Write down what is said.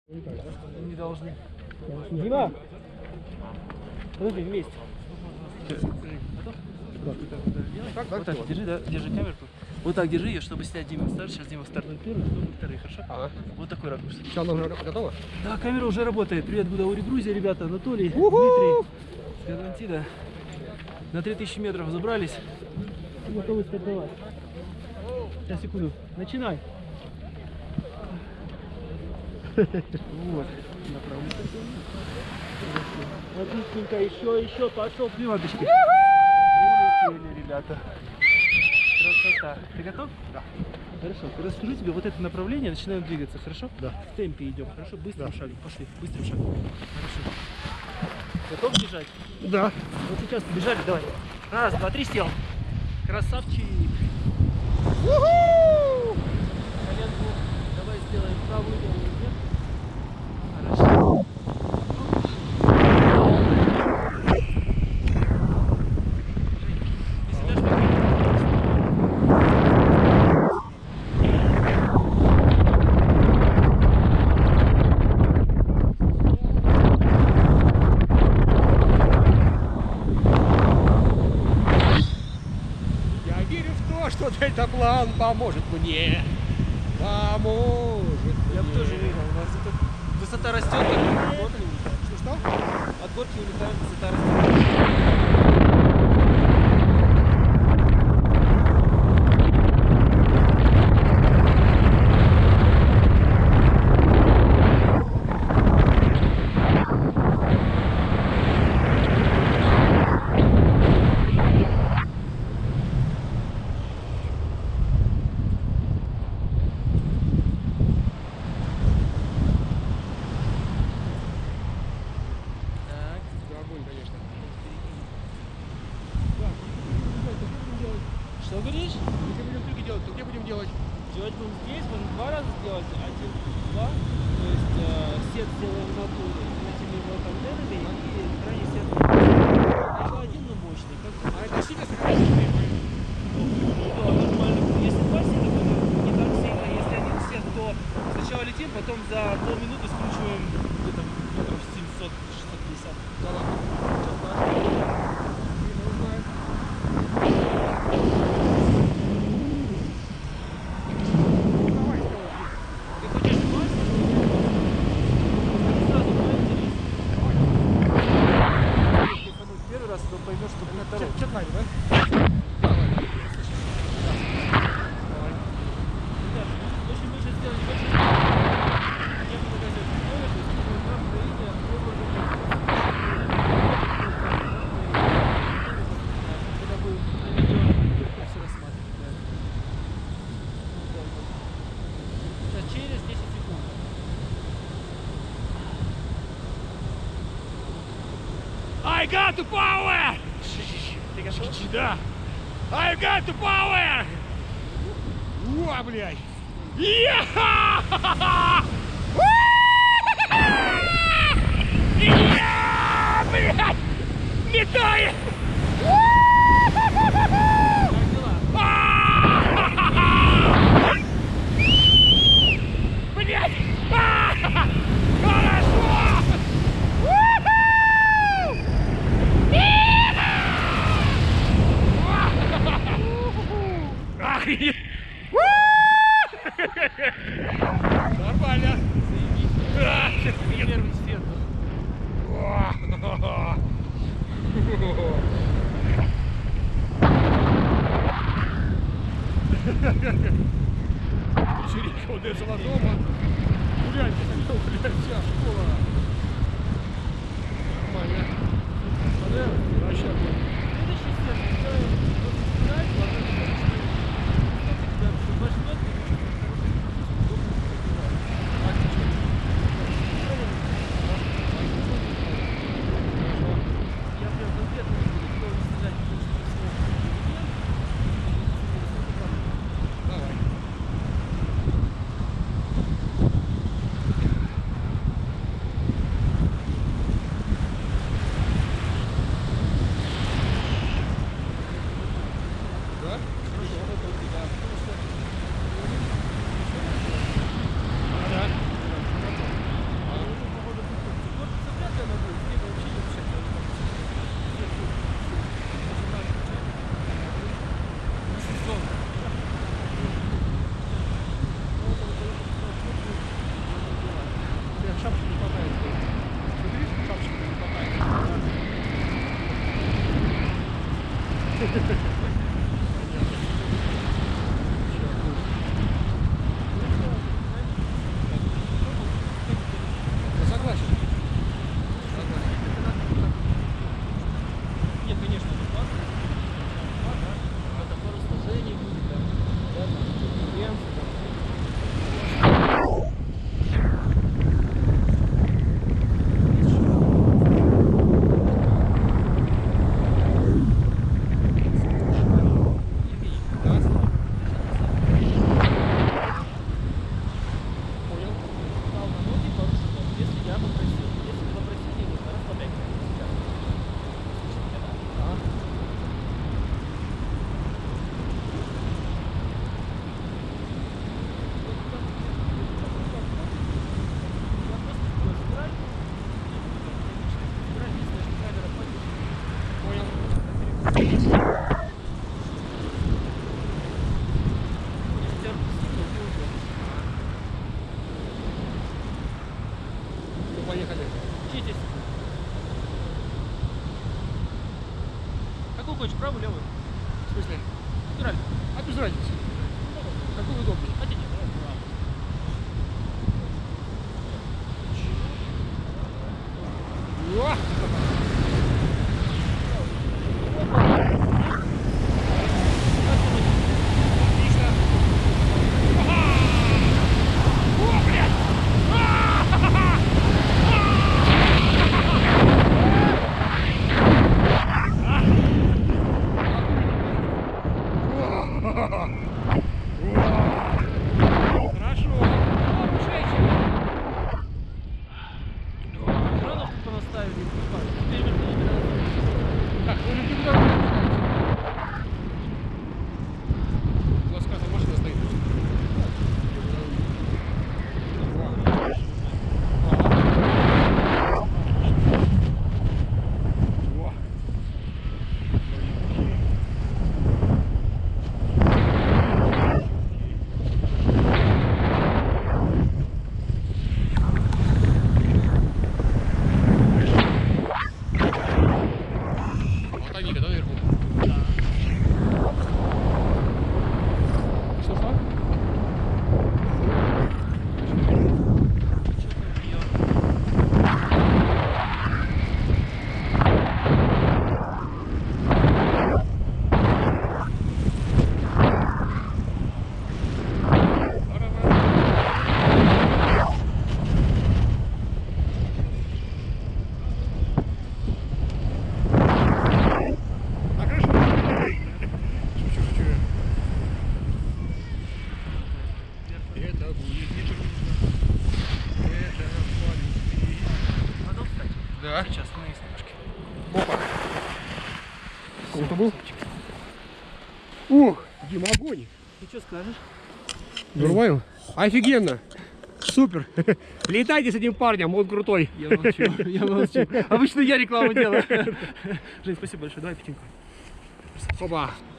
Не должны. Дима! Подожди, вместе. Вот так, держи, да, держи камерку. Вот так держи ее, чтобы снять Диму старт. Сейчас Дима стартует первый, потом второй, хорошо? Ага. Вот такой ракурс. Все, она уже готова? Да, камера уже работает. Привет, Гудаури, Грузия, ребята, Анатолий, Дмитрий, с Атлантида. На 3000 метров забрались. Готовы стартовать. Сейчас, секунду. Начинай. Вот. Отличненько. Еще. Пошел. Приматочки. Улетели, ребята. Красота. Ты готов? Да. Хорошо. Расскажу тебе вот это направление. Начинаем двигаться. Хорошо? Да. В темпе идем. Хорошо? Быстрым шагом. Пошли. Быстрым шагом. Хорошо. Готов бежать? Да. Вот сейчас побежали. Давай. Раз, два, три, сел. Красавчик. Коленку. Давай сделаем правую, левую вверх. Хорошо. Я верю в то, что дельтаплан поможет мне. Поможет. Я бы тоже верил. У нас это высота растет, как мы работали, улетаем. Что? От горки улетаем, высота растет. Огонь, конечно. Что говоришь? Если будем трюки делать, то где будем делать? Делать будем здесь, будем два раза сделать, один, два. То есть сет сделаем над этими вот антеннами и крайний сет. Еще один, но мощный. А это сильно сохраняется? Да, нормально. Если два сета, то не так сильно. Если один сет, то сначала летим, потом за полминуты скручиваем где-то метров 700-650. Да ладно. Ты хочешь класть? Сразу поинтереснее. Первый раз, то поймешь, что будет второй. Что тварь, да? Ребят, очень мы сейчас сделали небольшой не буду газет условия, то есть на Украине когда будем на видео все рассматривать. Сейчас через 10 секунд. I got the power! Ты готов? Да! I got the power! Уа, блядь! Я! Я, блядь! Летает! Как дела? Блядь! Хорошо! Охренеть! Нормально! Первый свет. Вечеринка у Децела дома. Гулять, блядь, вся школа. Нормально. Вообще. Следующий свет мы сделаем вот спираль, ладно, тебя возьмет я прям конкретно не буду никого не сказать, потому что всего Давай. Согласен. Нет, конечно, это классно. Это пару сложений будет, да. Конкуренция, там. Поехали. Учитесь. Какую хочешь, правую, левую? В смысле? Натураль. А без разницы. Какой удобнее? Хотите? О! Отлично. О, блядь! Хорошо. Кранов тут понаставили. Так, ну же никуда не у нас какая-то машина стоит. Во. Вот они, да, наверху? Да. Что? А хорошо. Шучу. Это будет не трудно. Это по-любви. Надо встать. Да. Сейчас становись немножко. Опа. Кого-то был? Ух, Дима, огонь. Ты что скажешь? Нормально? Офигенно. Супер. Летайте с этим парнем, он крутой. Я молчу, я молчу. Обычно я рекламу делаю. Жень, спасибо большое. Давай пятинку. Опа.